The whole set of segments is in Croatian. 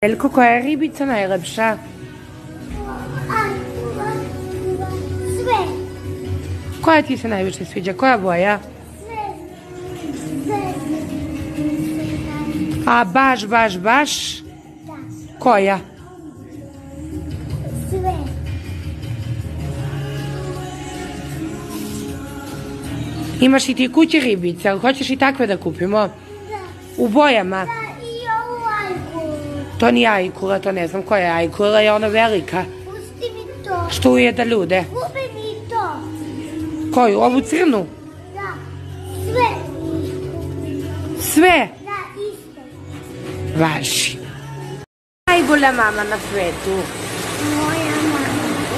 Veljko, koja je ribica najlepša? Sve. Koja ti se najviše sviđa? Koja boja? Sve. A baš? Da. Koja? Sve. Imaš i ti kući ribice, ali hoćeš i takve da kupimo? Da. U bojama? Da, i ovu ajkulu. To nije ajkula, to ne znam koja je ajkula, je ona velika. Pusti mi to. Što ujeda ljude. Kupi mi to. Koju? Ovu crnu? Da. Sve. Sve? Da, isto. Važi. Najbolja mama na svetu. Moja mama.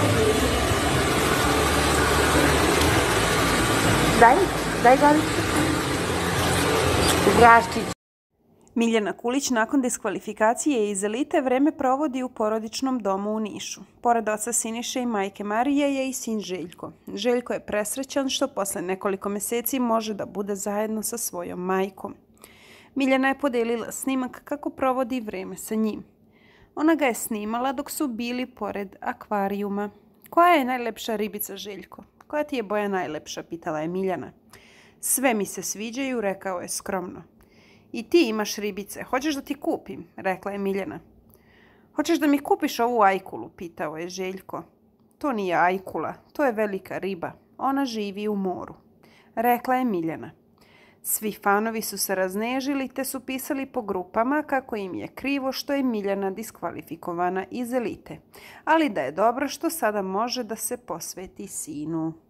Daj Galić. Graščić. Miljana Kulić nakon diskvalifikacije iz elite vreme provodi u porodičnom domu u Nišu. Pored oca Siniše i majke Marije je i sin Željko. Željko je presrećan što posle nekoliko meseci može da bude zajedno sa svojom majkom. Miljana je podelila snimak kako provodi vreme sa njim. Ona ga je snimala dok su bili pored akvarijuma. Koja je najlepša ribica, Željko? Koja ti je boja najlepša, pitala je Miljana. Sve mi se sviđaju, rekao je skromno. I ti imaš ribice, hoćeš da ti kupim, rekla je Miljana. Hoćeš da mi kupiš ovu ajkulu, pitao je Željko. To nije ajkula, to je velika riba. Ona živi u moru, rekla je Miljana. Svi fanovi su se raznežili te su pisali po grupama kako im je krivo što je Miljana diskvalifikovana iz elite, ali da je dobro što sada može da se posveti sinu.